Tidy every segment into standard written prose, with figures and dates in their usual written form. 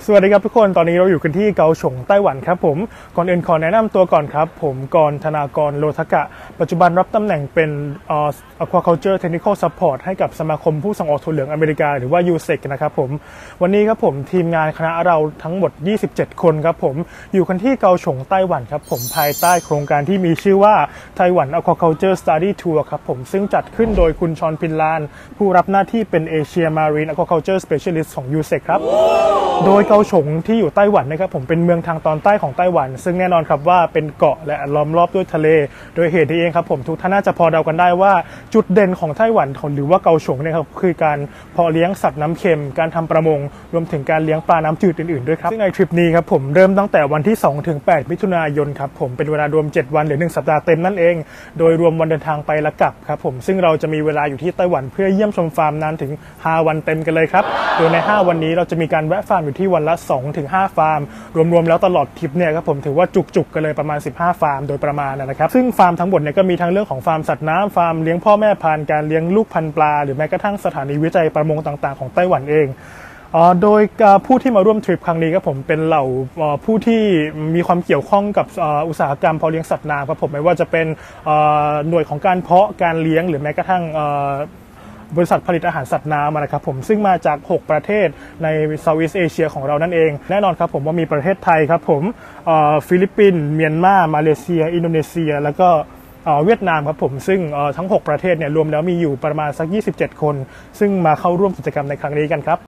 สวัสดีครับทุกคนตอนนี้เราอยู่กันที่เกาฉงไต้หวันครับผมก่อนอื่นขอแนะนำตัวก่อนครับผมกรธนากรโลทกะปัจจุบันรับตำแหน่งเป็น Aquaculture Technical Support ให้กับสมาคมผู้ส่งออกถั่วเหลืองอเมริกาหรือว่า USEC นะครับผมวันนี้ครับผมทีมงานคณะเราทั้งหมด27คนครับผมอยู่กันที่เกาฉงไต้หวันครับผมภายใต้โครงการที่มีชื่อว่าไต้หวัน Aquaculture Study Tour ครับผมซึ่งจัดขึ้นโดยคุณชอนพินลานผู้รับหน้าที่เป็น Asia Marine Aquaculture Specialist ของ USEC ครับโดยเกาฉงที่อยู่ไต้หวันนะครับผมเป็นเมืองทางตอนใต้ของไต้หวันซึ่งแน่นอนครับว่าเป็นเกาะและล้อมรอบด้วยทะเลโดยเหตุนี้เองครับผมทุกท่านน่าจะพอเดากันได้ว่าจุดเด่นของไต้หวันหรือว่าเกาฉงเนี่ยครับคือการเพาะเลี้ยงสัตว์น้ำเค็มการทำประมงรวมถึงการเลี้ยงปลาน้ำจืดอื่นๆด้วยครับซึ่งในทริปนี้ครับผมเริ่มตั้งแต่วันที่2ถึง8มิถุนายนครับผมเป็นเวลารวม7วันหรือ1สัปดาห์เต็มนั่นเองโดยรวมวันเดินทางไปและกลับครับผมซึ่งเราจะมีเวลาอยู่ที่ไต้หวันเพื่อเยี่ยมชมฟาร์มนานถึง5วันเต็มกันเลยครับโดยใน5วันนี้เราจะมีการแวะฟาร์มอยู่ที่วันละ2ถึง5ฟาร์มรวมๆแล้วตลอดทริปเนี่ยครับผมถือว่าจุกๆกันเลยประมาณ15ฟาร์มโดยประมาณนะครับซึ่งฟาร์มทั้งหมดเนี่ยก็มีทั้งเรื่องของฟาร์มสัตว์น้ำฟาร์มเลี้ยงพ่อแม่พันธุ์การเลี้ยงลูกพันธุ์ปลาหรือแม้กระทั่งสถานีวิจัยประมงต่างๆของไต้หวันเองโดยผู้ที่มาร่วมทริปครั้งนี้ครับผมเป็นเหล่าผู้ที่มีความเกี่ยวข้องกับอุตสาหกรรมเพาะเลี้ยงสัตว์น้ำครับผมไม่ว่าจะเป็นหน่วยของการเพาะการเลี้ยงหรือแม้กระทั่งบริษัทผลิตอาหารสัตว์น้ำนะครับผมซึ่งมาจาก6ประเทศใน Southeast Asia ของเรานั่นเองแน่นอนครับผมว่ามีประเทศไทยครับผมฟิลิปปินส์เมียนมามาเลเซียอินโดนีเซียแล้วก็เวียดนามครับผมซึ่งทั้ง6ประเทศเนี่ยรวมแล้วมีอยู่ประมาณสัก27คนซึ่งมาเข้าร่วมกิจกรรมในครั้งนี้กันครับ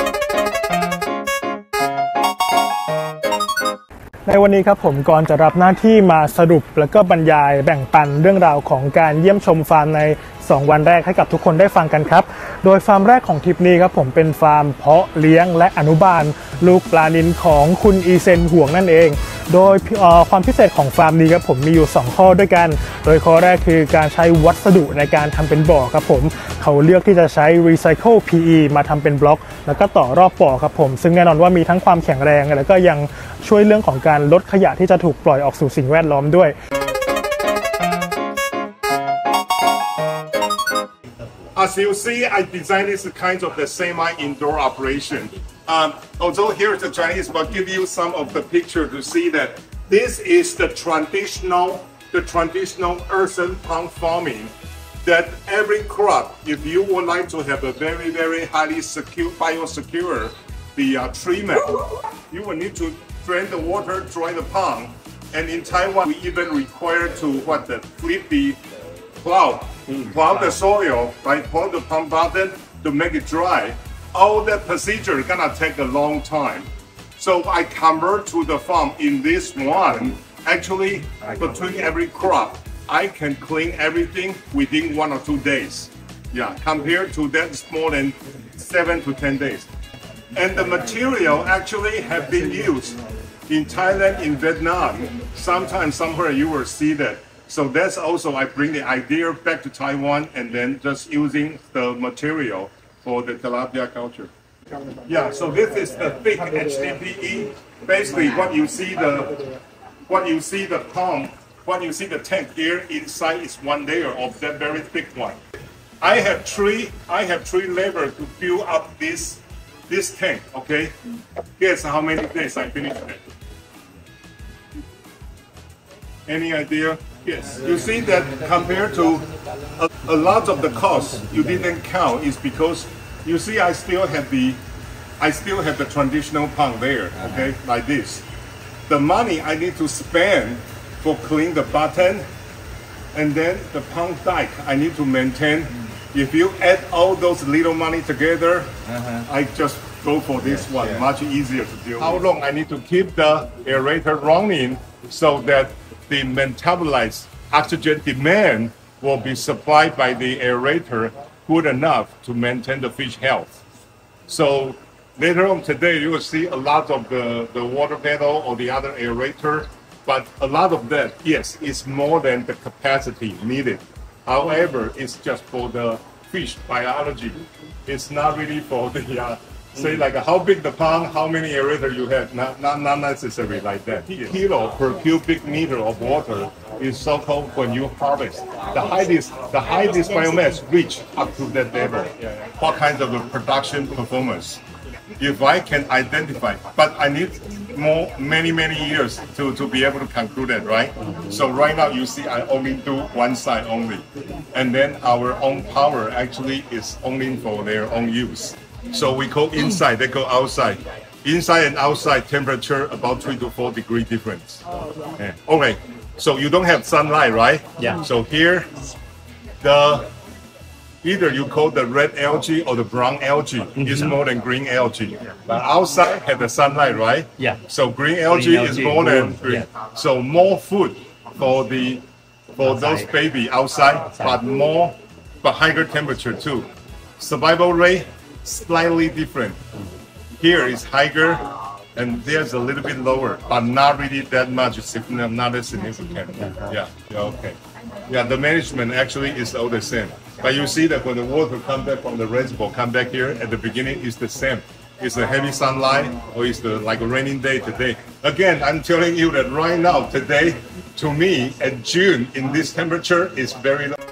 ในวันนี้ครับผมก่อนจะรับหน้าที่มาสรุปแล้วก็บรรยายแบ่งปันเรื่องราวของการเยี่ยมชมฟาร์มใน2วันแรกให้กับทุกคนได้ฟังกันครับโดยฟาร์มแรกของทริปนี้ครับผมเป็นฟาร์มเพาะเลี้ยงและอนุบาลลูกปลานิลของคุณอีเซนห่วงนั่นเองโดยความพิเศษของฟาร์มนี้ครับผมมีอยู่2ข้อด้วยกันโดยข้อแรกคือการใช้วัสดุในการทำเป็นบ่อครับผมเขาเลือกที่จะใช้ Recycle PE มาทำเป็นบล็อกแล้วก็ต่อรอบบ่อครับผมซึ่งแน่นอนว่ามีทั้งความแข็งแรงแล้วก็ยังช่วยเรื่องของการลดขยะที่จะถูกปล่อยออกสู่สิ่งแวดล้อมด้วย As you see, I designed this kind of the semi-indoor operation. Although here the Chinese will give you some of the picture to see that this is the traditional earthen pond farming. That every crop, if you would like to have a very highly secure, biosecure the treatment, you will need to drain the water, dry the pond. And in Taiwan, we even require to flip the plow the soil, right? Pull the pump button to make it dry. All that procedure is gonna take a long time. So I convert to the farm in this one. Actually, between every crop, I can clean everything within 1 or 2 days. Yeah, compared to that, it's more than 7 to 10 days. And the material actually have been used in Thailand, in Vietnam. Sometimes, somewhere you will see that. So that's also, I bring the idea back to Taiwan and then just using the material for the tilapia culture. Yeah, so this is the thick HDPE. Basically, what you see the pump, what you see the tank here inside is one layer of that very thick one. I have three labor to fill up this tank. Okay, guess how many days I finished it? Any idea? Yes, you see that compared to a lot of the costs you didn't count is because you see I still have the traditional pond there, okay, like this. The money I need to spend for clean the bottom and then the pond dike I need to maintain. If you add all those little money together, I just go for this one, much easier to deal with. How long I need to keep the aerator running so that the metabolized oxygen demand will be supplied by the aerator good enough to maintain the fish health. So later on today, you will see a lot of the water pedal or the other aerator, but a lot of that, yes, is more than the capacity needed. However, it's just for the fish biology. It's not really for the say like how big the pond, how many aerator you have, not necessary like that. Kilo per cubic meter of water is so-called when you harvest. The highest biomass reach up to that level. What kinds of production performance? if I can identify, but I need many years to be able to conclude that, right? So right now you see I only do one side only, and then our own power actually is only for their own use. So we go inside, they go outside. Inside and outside temperature about 3 to 4 degree difference. Yeah. Okay, so you don't have sunlight, right? Yeah. So here, either you call the red algae or the brown algae is more than green algae. But outside have the sunlight, right? Yeah. So green algae is more than green. Yeah. So more food for those baby outside, but higher temperature too. Survival rate slightly different. Here is higher, and there's a little bit lower, but not really that much, not as significant. Yeah, okay. Yeah, the management actually is all the same. But you see that when the water comes back from the reservoir, come back here at the beginning, is the same. It's a heavy sunlight, or it's like a raining day today. Again, I'm telling you that right now, today, to me, at June, in this temperature, is very low.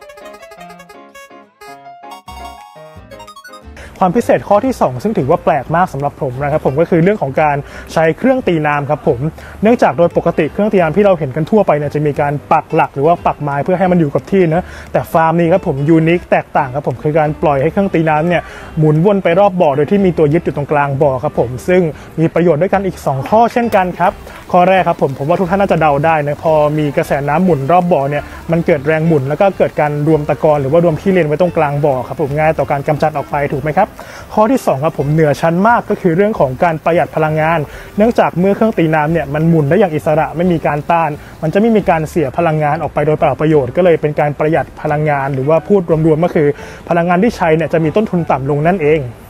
ความพิเศษข้อที่ 2ซึ่งถือว่าแปลกมากสำหรับผมนะครับผมก็คือเรื่องของการใช้เครื่องตีน้ำครับผมเนื่องจากโดยปกติเครื่องตีน้ำที่เราเห็นกันทั่วไปเนี่ยจะมีการปักหลักหรือว่าปักไม้เพื่อให้มันอยู่กับที่นะแต่ฟาร์มนี้ครับผมยูนิคแตกต่างครับผมคือการปล่อยให้เครื่องตีน้ำเนี่ยหมุนวนไปรอบบ่อโดยที่มีตัวยึดอยู่ตรงกลางบ่อครับผมซึ่งมีประโยชน์ด้วยกันอีก2ข้อเช่นกันครับข้อแรกครับผมว่าทุกท่านน่าจะเดาได้นะพอมีกระแสน้ำหมุนรอบบ่อเนี่ยมันเกิดแรงหมุนแล้วก็เกิดการรวมตะกอนหรือว่ารวมขี้เลนไว้ตรงกลางบ่อครับผมง่ายต่อการกำจัดออกไปถูกไหมครับข้อที่2ครับผมเหนือชั้นมากก็คือเรื่องของการประหยัดพลังงานเนื่องจากเมื่อเครื่องตีน้ำเนี่ยมันหมุนได้อย่างอิสระไม่มีการต้านมันจะไม่มีการเสียพลังงานออกไปโดยเปล่าประโยชน์ก็เลยเป็นการประหยัดพลังงานหรือว่าพูดรวมๆก็คือพลังงานที่ใช้เนี่ยจะมีต้นทุนต่ำลงนั่นเอง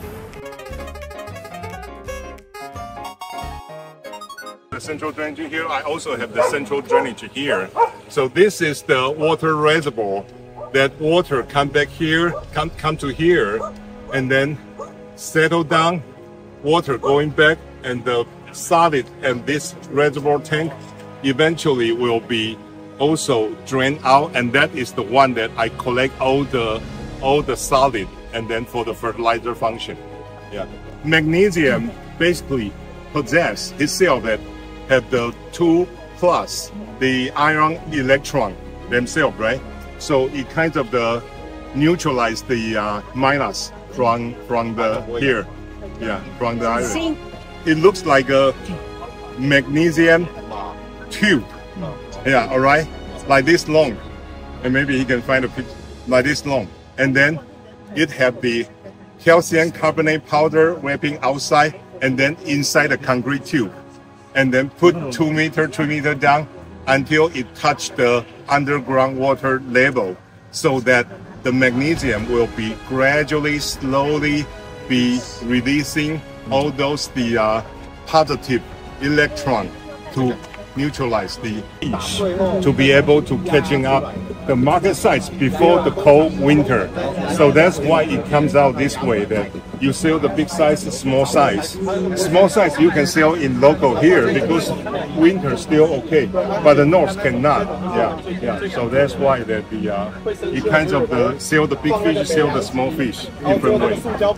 The central drainage here, I also have the central drainage here. So this is the water reservoir. That water come back here, come to here, and then settle down. Water going back, and the solid and this reservoir tank eventually will be also drained out, and that is the one that I collect all the solid, and then for the fertilizer function. Yeah, magnesium basically possess itself that have the 2+, the ion electron themselves, right? So it kind of neutralize the minus from the here, yeah, from the iron. It looks like a magnesium tube, yeah, all right, like this long, and maybe you can find a picture like this long, and then it have the calcium carbonate powder wrapping outside, and then inside the concrete tube. And then put 2 meter, 3 meter down until it touch the underground water level, so that the magnesium will be gradually, slowly be releasing all those positive electron to neutralize the fish to be able to catching up the market size before the cold winter. So that's why it comes out this way, that you sell the big size, small size. Small size you can sell in local here because winter still okay, but the north cannot. Yeah. So that's why that it kinds of sell the big fish, sell the small fish different way.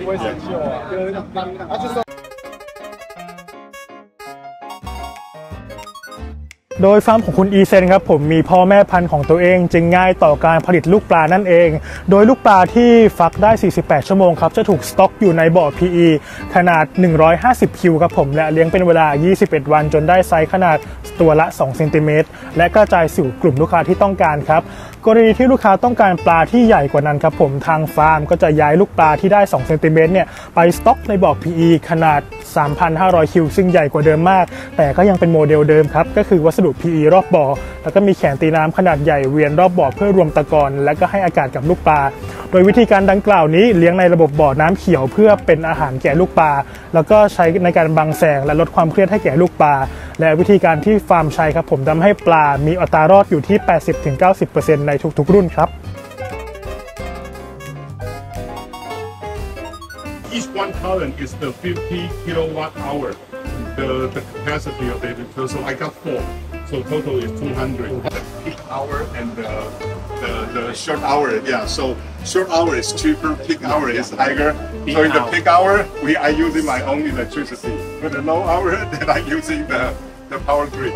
Yeah. โดยฟาร์มของคุณอีเซนครับผมมีพ่อแม่พันธุ์ของตัวเองจึงง่ายต่อการผลิตลูกปลานั่นเองโดยลูกปลาที่ฟักได้48ชั่วโมงครับจะถูกสต็อกอยู่ในบ่อ PE ขนาด150คิวครับผมและเลี้ยงเป็นเวลา21วันจนได้ไซส์ขนาดตัวละ2เซนติเมตรและกระจายสู่กลุ่มลูกค้าที่ต้องการครับกรณีที่ลูกค้าต้องการปลาที่ใหญ่กว่านั้นครับผมทางฟาร์มก็จะย้ายลูกปลาที่ได้2เซนติเมตรเนี่ยไปสต็อกในบ่อ PE ขนาด 3,500 คิวซึ่งใหญ่กว่าเดิมมากแต่ก็ยังเป็นโมเดลเดิมครับก็คือวัสดุ PE รอบบ่อแล้วก็มีแขนตีน้ำขนาดใหญ่เวียนรอบบ่อเพื่อรวมตะกอนและก็ให้อากาศกับลูกปลาโดยวิธีการดังกล่าวนี้เลี้ยงในระบบบ่อน้ำเขียวเพื่อเป็นอาหารแก่ลูกปลาแล้วก็ใช้ในการบังแสงและลดความเครียดให้แก่ลูกปลาและวิธีการที่ฟาร์มใช้ครับผมทำให้ปลามีอัตรารอดอยู่ที่ 80-90% ในทุกๆรุ่นครับ Each one column is the 50 kilowatt hour, the capacity of it. So I got 4, so total is 200. The peak hour and the short hour, yeah. So short hour is cheaper, peak hour is higher. So in the peak hour, I using my own electricity. For the low hour, then I using the power grid.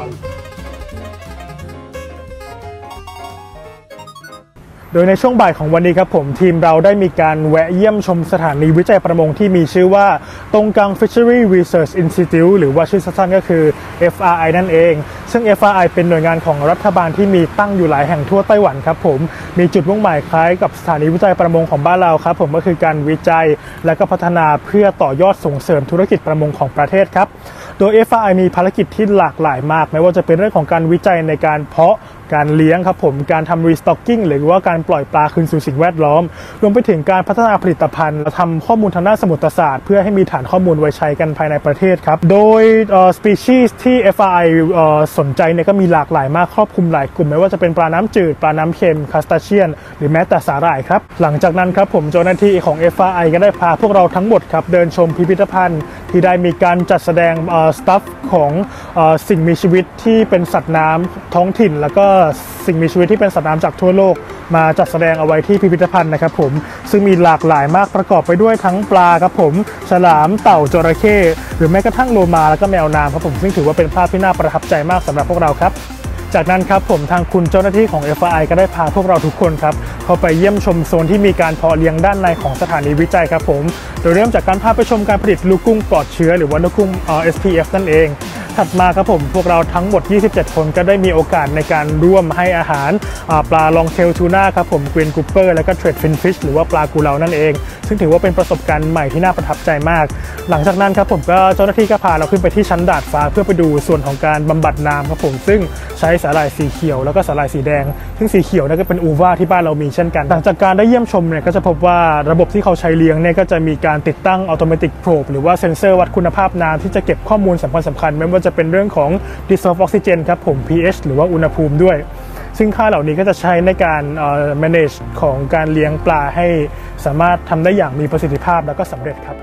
โดยในช่วงบ่ายของวันนี้ครับผมทีมเราได้มีการแวะเยี่ยมชมสถานีวิจัยประมงที่มีชื่อว่าตงกัง Fishery Research Institute หรือว่าชื่อสั้นๆก็คือ FRI นั่นเองซึ่ง FRI เป็นหน่วยงานของรัฐบาลที่มีตั้งอยู่หลายแห่งทั่วไต้หวันครับผมมีจุดมุ่งหมายคล้ายกับสถานีวิจัยประมงของบ้านเราครับผมก็คือการวิจัยและก็พัฒนาเพื่อต่อยอดส่งเสริมธุรกิจประมงของประเทศครับโดย FRI มีภารกิจที่หลากหลายมากไม่ว่าจะเป็นเรื่องของการวิจัยในการเพาะการเลี้ยงครับผมการทำ restocking หรือว่าการปล่อยปลาคืนสู่สิ่งแวดล้อมรวมไปถึงการพัฒนาผลิตภัณฑ์ทำข้อมูลทางด้านสมุทรศาสตร์เพื่อให้มีฐานข้อมูลไว้ใช้กันภายในประเทศครับโดยspecies ที่ FRI สนใจเนี่ยก็มีหลากหลายมากครอบคลุมหลายกลุ่มไม่ว่าจะเป็นปลาน้ำจืดปลาน้ำเค็มคาสตาเชียนหรือแม้แต่สาหร่ายครับหลังจากนั้นครับผมเจ้าหน้าที่ของ FRI ก็ได้พาพวกเราทั้งหมดครับเดินชมพิพิธภัณฑ์ที่ได้มีการจัดแสดงstuff ของสิ่งมีชีวิตที่เป็นสัตว์น้ำท้องถิ่นแล้วก็สิ่งมีชีวิตที่เป็นสัตว์น้ำจากทั่วโลกมาจัดแสดงเอาไว้ที่พิพิธภัณฑ์นะครับผมซึ่งมีหลากหลายมากประกอบไปด้วยทั้งปลาครับผมฉลามเต่าจระเข้หรือแม้กระทั่งโลมาแล้วก็แมวน้ำครับผมซึ่งถือว่าเป็นภาพที่น่าประทับใจมากสำหรับพวกเราครับจากนั้นครับผมทางคุณเจ้าหน้าที่ของ FRI ก็ได้พาพวกเราทุกคนครับเข้าไปเยี่ยมชมโซนที่มีการเพาะเลี้ยงด้านในของสถานีวิจัยครับผมโดยเริ่มจากการพาไปชมการผลิตลูกกุ้งปลอดเชื้อหรือว่าลูกกุ้งSPF นั่นเองถัดมาครับผมพวกเราทั้งหมด27คนก็ได้มีโอกาสในการร่วมให้อาหารปลาลองเทลทูน่าครับผมกรีนกูเปอร์และก็เทรดฟินฟิชหรือว่าปลากูเลานั่นเองซึ่งถือว่าเป็นประสบการณ์ใหม่ที่น่าประทับใจมากหลังจากนั้นครับผมก็เจ้าหน้าที่ก็พาเราขึ้นไปที่ชั้นดาดฟ้าเพื่อไปดูส่วนของการบำบัดน้ำครับผมซึ่งใช้สาหร่ายสีเขียวแล้วก็สาหร่ายสีแดงซึ่งสีเขียวนั่นก็เป็นอูวาที่บ้านเรามีเช่นกันหลังจากการได้เยี่ยมชมเนี่ยก็จะพบว่าระบบที่เขาใช้เลี้ยงเนี่ยก็จะมีการติดตั้งอัตโนมัติโพรบหรือว่าเซ็นเซอร์วัดคุณภาพน้ำที่จะเก็บข้อมูลสำคัญไม่ว่าจะเป็นเรื่องของ dissolved oxygen ครับผม pH หรือว่าอุณหภูมิด้วยซึ่งค่าเหล่านี้ก็จะใช้ในการmanage ของการเลี้ยงปลาให้สามารถทำได้อย่างมีประสิทธิภาพแล้วก็สำเร็จครับ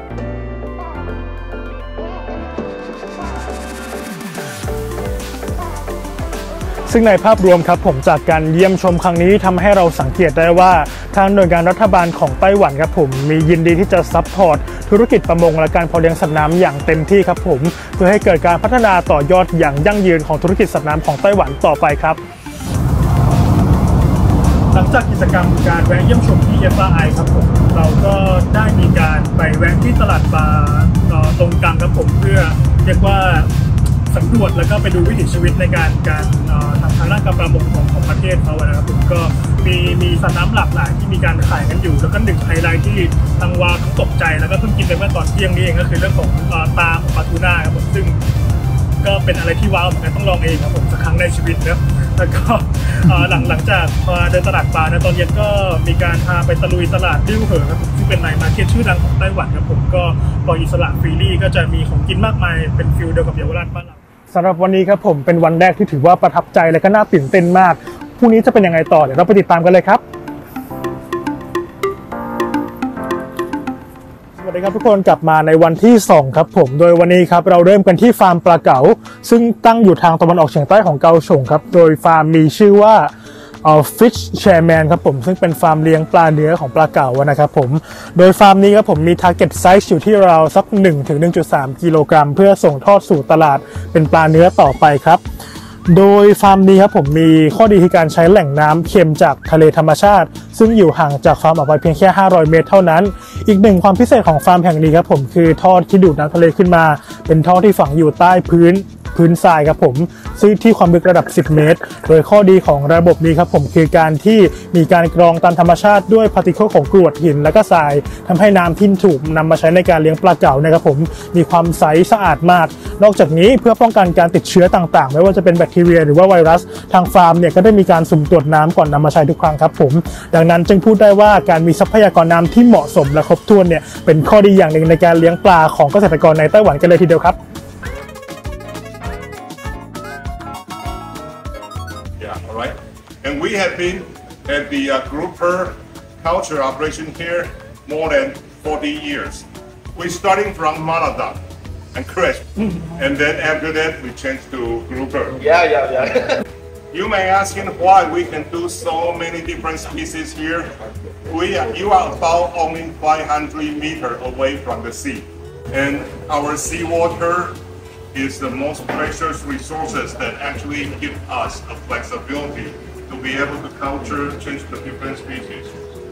ซึ่งในภาพรวมครับผมจากการเยี่ยมชมครั้งนี้ทำให้เราสังเกตได้ว่าทางหน่วยงานรัฐบาลของไต้หวันครับผมมียินดีที่จะซัพพอร์ตธุรกิจประมงและการเพาะเลี้ยงสัตว์น้ำอย่างเต็มที่ครับผมเพื่อให้เกิดการพัฒนาต่อยอดอย่างยั่งยืนของธุรกิจสัตว์น้ำของไต้หวันต่อไปครับหลังจากกิจกรรมการแวะเยี่ยมชมที่ FRI ครับผมเราก็ได้มีการไปแวะที่ตลาดปลาตรงกลางครับผมเพื่อเรียกว่าสำรวจแล้วก็ไปดูวิถีชีวิตในการทำทางด้านการประมงของประเทศเขานะครับผมก็มีสัตว์น้ำหลากหลายที่มีการขายกันอยู่แล้วก็หนึ่งไฮไลท์ที่ทางวาตกใจแล้วก็เพิ่งกินไปเมื่อตอนเที่ยงนี้เองก็คือเรื่องของตาของปลาทูน่าครับผมซึ่งก็เป็นอะไรที่ว้าวเหมือนกันต้องลองเองครับผมสักครั้งในชีวิตนะแล้วก็หลังจากมาเดินตลาดปลาในตอนเย็นก็มีการพาไปตะลุยตลาดดิ้วเหอครับผมซึ่งเป็นไนท์มาร์เก็ตชื่อดังของไต้หวันครับผมก็ปล่อยอิสระฟรีลี่ก็จะมีของกินมากมายเป็นฟิลเดียวกับเยาวราชบ้านเราสำหรับวันนี้ครับผมเป็นวันแรกที่ถือว่าประทับใจและก็น่าตื่นเต้นมากพรุ่งนี้จะเป็นยังไงต่อเดี๋ยวเราไปติดตามกันเลยครับสวัสดีครับทุกคนกลับมาในวันที่2ครับผมโดยวันนี้ครับเราเริ่มกันที่ฟาร์มปลาเก๋าซึ่งตั้งอยู่ทางตะวันออกเฉียงใต้ของเกาฉงครับโดยฟาร์มมีชื่อว่าFish Chairman ครับผมซึ่งเป็นฟาร์มเลี้ยงปลาเนื้อของปลาเก๋านะครับผมโดยฟาร์มนี้ครับผมมี target size อยู่ที่ราวสัก 1-1.3 กิโลกรัมเพื่อส่งทอดสู่ตลาดเป็นปลาเนื้อต่อไปครับโดยฟาร์มนี้ครับผมมีข้อดีที่การใช้แหล่งน้ำเค็มจากทะเลธรรมชาติซึ่งอยู่ห่างจากฟาร์มออกไปเพียงแค่500 เมตรเท่านั้นอีกหนึ่งความพิเศษของฟาร์มแห่งนี้ครับผมคือท่อที่ดูดน้ำทะเลขึ้นมาเป็นท่อที่ฝังอยู่ใต้พื้นทรายครับผมซึ่งที่ความลึกระดับ10 เมตรโดยข้อดีของระบบนี้ครับผมคือการที่มีการกรองตามธรรมชาติด้วยพาร์ติเคิลของกรวดหินและก็ทรายทำให้น้ำที่ถูกนำมาใช้ในการเลี้ยงปลาเก๋านะครับผมมีความใสสะอาดมากนอกจากนี้เพื่อป้องกันการติดเชื้อต่างๆไม่ว่าจะเป็นแบคทีเรียหรือว่าไวรัสทางฟาร์มเนี่ยก็ได้มีการสุ่มตรวจน้ำก่อนนำมาใช้ทุกครั้งครับผมดังนั้นจึงพูดได้ว่าการมีทรัพยากรน้ำที่เหมาะสมและครบถ้วนเนี่ยเป็นข้อดีอย่างหนึ่งในการเลี้ยงปลาของเกษตรกรในไต้หวันกันเลยทีเดียวครับ Yeah, all right. And we have been at the grouper culture operation here more than 40 years. We're starting from Maladag and Crash, and then after that we changed to grouper. Yeah. You may ask him why we can do so many different species here. You are about only 500 meters away from the sea. And our seawater is the most precious resources that actually give us a flexibility to be able to culture, change the different species.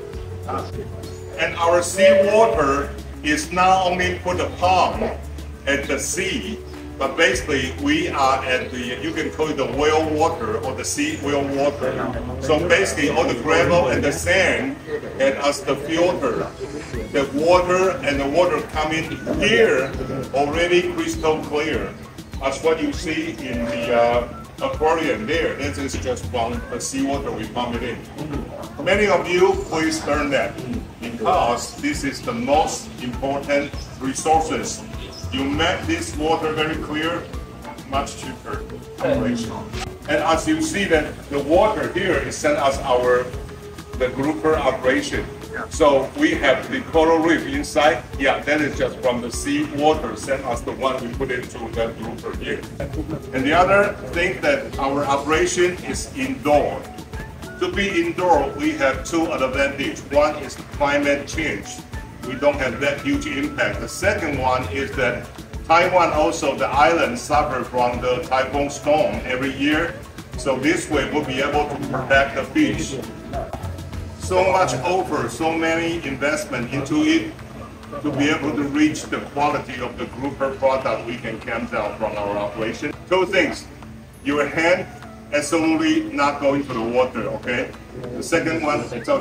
And our seawater is not only for the pond at the sea, but basically we are at the, you can call it the whale water or the sea whale water. So basically all the gravel and the sand and as the filter, the water coming here already crystal clear. As what you see in the aquarium there, this is just from the seawater we pump it in. Many of you please learn that because this is the most important resources. You make this water very clear, much cheaper operation. And as you see that the water here is sent as the grouper operation. So we have the coral reef inside. Yeah, that is just from the sea water sent as the one we put into the grouper here. And the other thing that our operation is indoor. To be indoor, we have two advantages. One is climate change. We don't have that huge impact. The second one is that Taiwan also, the island suffer from the typhoon storm every year. So this way we'll be able to protect the fish. So much offer, so many investment into it to be able to reach the quality of the grouper product we can camp down from our operation. Two things, your hand absolutely not going to the water, okay? The second one,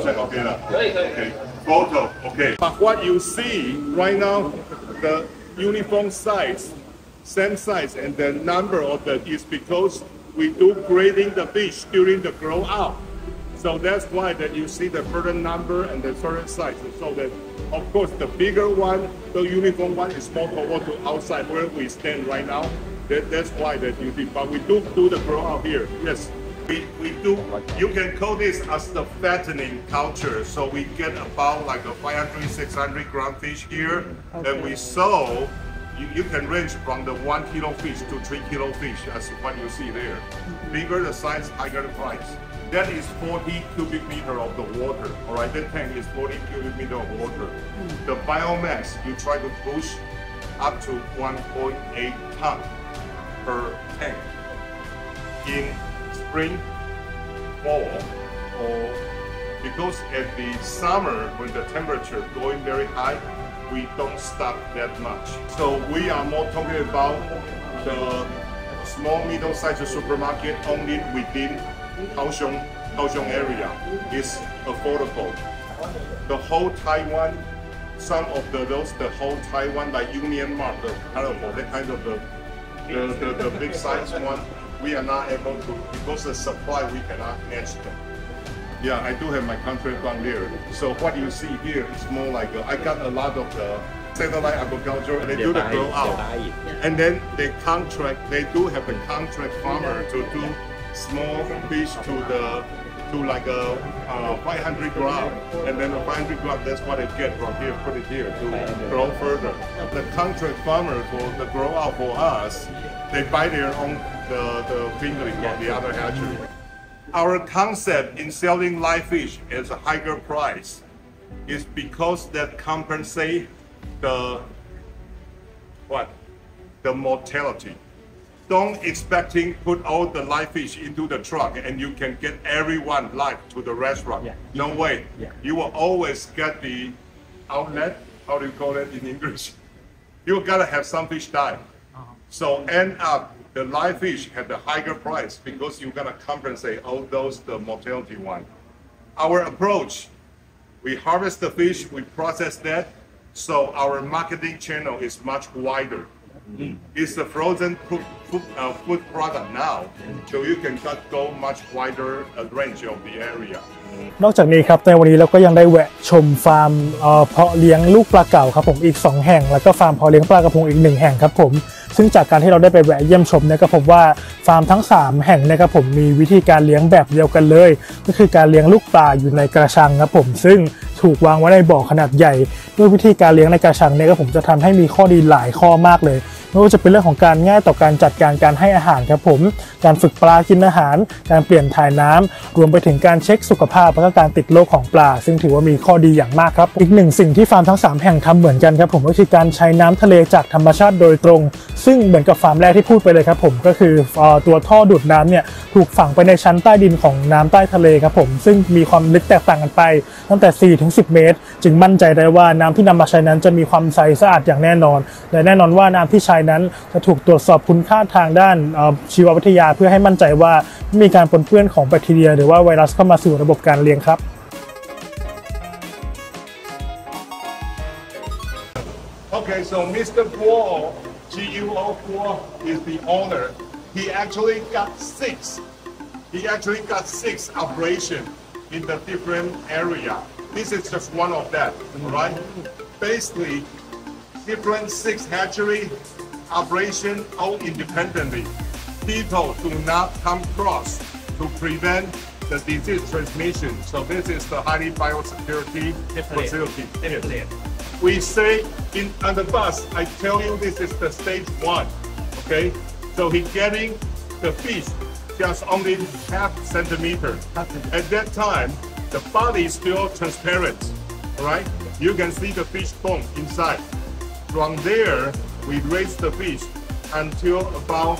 okay. Photo, okay. But what you see right now, the uniform size, same size, and the number of that is because we do grading the fish during the grow out. So that's why that you see the certain number and the certain size. So that, of course, the bigger one, the uniform one is more toward to outside where we stand right now. That's why that you see. But we do the grow out here. Yes. We do, you can call this as the fattening culture. So we get about like a 500, 600 gram fish here. Okay. And we sow, you can range from the 1 kilo fish to 3 kilo fish as what you see there. Bigger the size, higher the price. That is 40 cubic meter of the water. All right, that tank is 40 cubic meter of water. The biomass, you try to push up to 1.8 ton per tank. In spring, fall, or because at the summer when the temperature going very high, we don't stop that much. So we are more talking about the small middle-sized supermarket only within Kaohsiung area is affordable. The whole Taiwan, some of the whole Taiwan like Union Mart, the Carrefour, that kind of the big size one, we are not able to, because the supply we cannot match them. Yeah, I do have my contract down there. So what you see here is more like, I got a lot of the satellite agriculture, and they do the grow out. And then they do have the contract farmer to do small fish to like a 500 gram. And then the 500 gram, that's what they get from here, put it here to grow further. The contract farmer for the grow out for us, they buy their own the fingerling from the other hatchery. Our concept in selling live fish at a higher price is because that compensate the mortality. Don't expecting put all the live fish into the truck and you can get everyone live to the restaurant. Yeah. No way. Yeah. You will always get the outlet. How do you call it in English? You gotta have some fish die. So end up the live fish have the higher price because you're gonna compensate all those the mortality one. Our approach, we harvest the fish, we process that, so our marketing channel is much wider. It's a frozen food product now, so you can go much wider range of the area. นอกจากนี้ครับในวันนี้เราก็ยังได้แวะชมฟาร์มเพาะเลี้ยงลูกปลาเก๋าครับผมอีก2แห่งแล้วก็ฟาร์มเพาะเลี้ยงปลากระพงอีก1แห่งครับผมซึ่งจากการที่เราได้ไปแวะเยี่ยมชมเนี่ยก็พบว่าฟาร์มทั้ง3แห่งเนี่ยครับผมมีวิธีการเลี้ยงแบบเดียวกันเลยก็คือการเลี้ยงลูกปลาอยู่ในกระชังครับผมซึ่งถูกวางไว้ในบ่อขนาดใหญ่ด้วยวิธีการเลี้ยงในกระชังเนี่ยครับผมจะทำให้มีข้อดีหลายข้อมากเลยไม่ว่าจะเป็นเรื่องของการง่ายต่อการจัดการให้อาหารครับผมการฝึกปลากินอาหารการเปลี่ยนถ่ายน้ำรวมไปถึงการเช็คสุขภาพและก็การติดโรคของปลาซึ่งถือว่ามีข้อดีอย่างมากครับอีกหนึ่งสิ่งที่ฟาร์มทั้ง3แห่งทำเหมือนกันครับผมก็คือการใช้น้ำทะเลจากธรรมชาติโดยตรงซึ่งเหมือนกับฟาร์มแรกที่พูดไปเลยครับผมก็คือตัวท่อดูดน้ำเนี่ยถูกฝังไปในชั้นใต้ดินของน้ำใต้ทะเลครับผมซึ่งมีความลึกแตกต่างกันไปตั้งแต่4 ถึง 10 เมตรจึงมั่นใจได้ว่าน้ำที่นำมาใช้นั้นจะมีความใสสะอาดอย่างแน่นอนและแน่นอนว่าน้ำที่ใช้นั้นจะถูกตรวจสอบคุณค่าทางด้านชีววิทยาเพื่อให้มั่นใจว่าไม่มีการปนเปื้อนของแบคทีเรียหรือว่าไวรัสเข้ามาสู่ระบบการเลี้ยงครับ Okay, so Mr. Guo, Guo Guo is the owner. He actually got six. He actually got 6 operations in the different area. This is just one of them, right? Basically, different 6 hatchery operation all independently. People do not come cross to prevent the disease transmission. So this is the highly biosecurity facility. Yes. We say on the bus, I tell you this is the stage 1. Okay, so he getting the fish just only half centimeter. At that time, the body is still transparent. All right, you can see the fish bone inside. From there, we raise the fish until about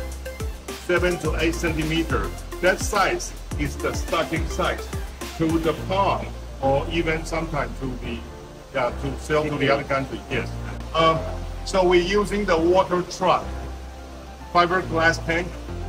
7 to 8 centimeter. That size is the starting size to the pond, or even sometimes to the to sell to the other country. Yes. So we're using the water truck, fiberglass tank,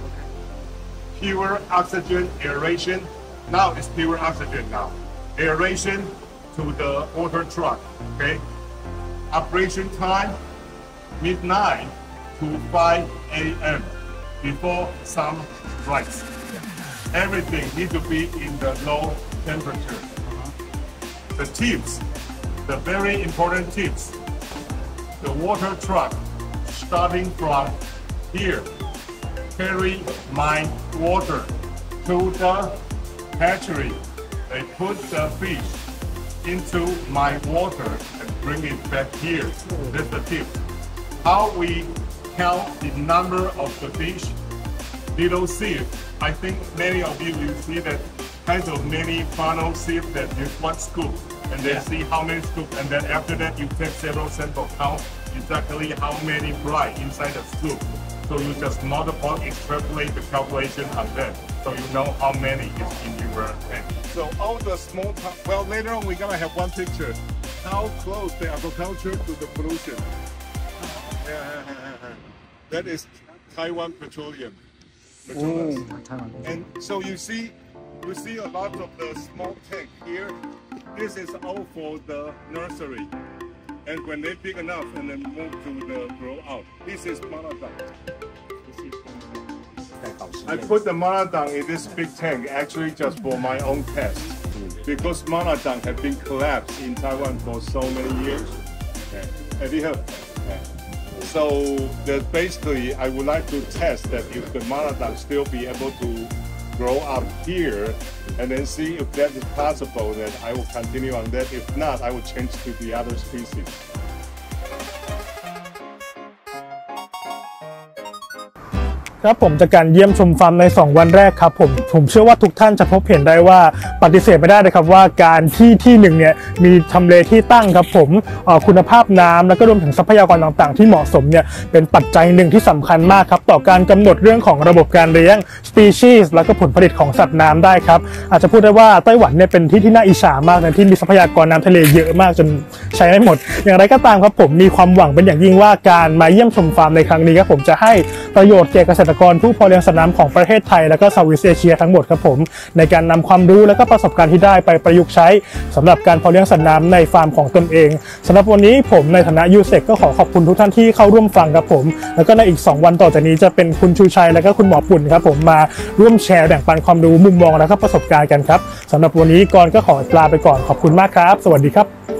pure oxygen aeration. Now it's pure oxygen now. Aeration to the water truck. Okay. Operation time midnight to 5 a.m. before sunrise. Everything needs to be in the low temperature. The tips, the very important tips. The water truck starting from here, carry my water to the hatchery. They put the fish into my water and bring it back here. That's the tip. How we count the number of the fish? Little sieve. I think many of you will see that kinds of many funnel sieve that you one scoop and then see how many scoops, and then after that you take several samples, count exactly how many fry inside the scoop. So you just multiply, extrapolate the calculation on that, so you know how many is in your tank. So all the small, well later on we're gonna have one picture, how close the aquaculture to the pollution. That is Taiwan Petroleum. And so you see a lot of the small tank here. This is all for the nursery. And when they're big enough and then move to the grow out. This is Manadang. I put the Manadang in this big tank actually just for my own test. Because Manadang have been collapsed in Taiwan for so many years. Have you heard? So that basically I would like to test that if the Manadang still be able to grow up here, and then see if that is possible, that I will continue on that. If not, I will change to the other species. ครับผมจากการเยี่ยมชมฟาร์มใน2วันแรกครับผมเชื่อว่าทุกท่านจะพบเห็นได้ว่าปฏิเสธไม่ได้เลยครับว่าการที่หนึ่งเนี่ยมีทำเลที่ตั้งครับผมคุณภาพน้ำแล้วก็รวมถึงทรัพยากรต่างๆที่เหมาะสมเนี่ยเป็นปัจจัยหนึ่งที่สำคัญมากครับต่อการกำหนดเรื่องของระบบการเลี้ยง species แล้วก็ผลผลิตของสัตว์น้ำได้ครับอาจจะพูดได้ว่าไต้หวันเนี่ยเป็นที่น่าอิจฉามากนะที่มีทรัพยากรน้ำทะเลเยอะมากจนใช้ไม่หมดอย่างไรก็ตามครับผมมีความหวังเป็นอย่างยิ่งว่าการมาเยี่ยมชมฟาร์มในครั้งนี้ครับผมจะให้ประโยชน์แก่เกษตรกรผู้เพาะเลี้ยงสัตว์น้ำของประเทศไทยและก็เซาท์อีสต์เอเชียทั้งหมดครับผมในการนำความรู้และก็ประสบการณ์ที่ได้ไปประยุกต์ใช้สำหรับการเพาะเลี้ยงสัตว์น้ำในฟาร์มของตนเองสำหรับวันนี้ผมในฐานะยูเซกก็ขอขอบคุณทุกท่านที่เข้าร่วมฟังครับผมแล้วก็ในอีก2วันต่อจากนี้จะเป็นคุณชูชัยและก็คุณหมอปุ่นครับผมมาร่วมแชร์แบ่งปันความรู้มุมมองและก็ประสบการณ์กันครับสำหรับวันนี้กรก็ขอลาไปก่อนขอบคุณมากครับสวัสดีครับ